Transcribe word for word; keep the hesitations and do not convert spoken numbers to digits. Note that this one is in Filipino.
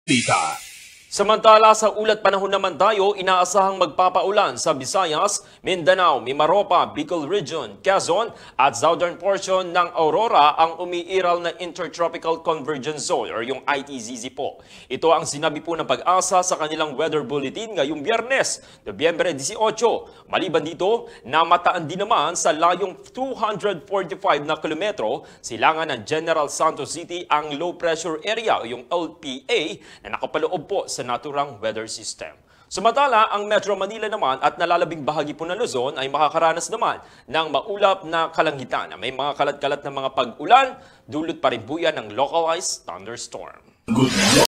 Tita. Samantala sa ulat panahon naman tayo, inaasahang magpapaulan sa Visayas, Mindanao, Mimaropa, Bicol Region, Quezon at southern portion ng Aurora ang umiiral na Intertropical Convergence Zone or yung I T Z Z po. Ito ang sinabi po ng Pag-asa sa kanilang weather bulletin ngayong Biyernes, Nobyembre eighteen. Maliban dito, namataan din naman sa layong two hundred forty-five na kilometro silangan ng General Santos City ang low pressure area o yung L P A na nakapaloob po sa naturang weather system. Samantala, ang Metro Manila naman at nalalabing bahagi po ng Luzon ay makakaranas naman ng maulap na kalangitan na may mga kalat-kalat na mga pag-ulan, dulot pa rin po yan ng localized thunderstorm.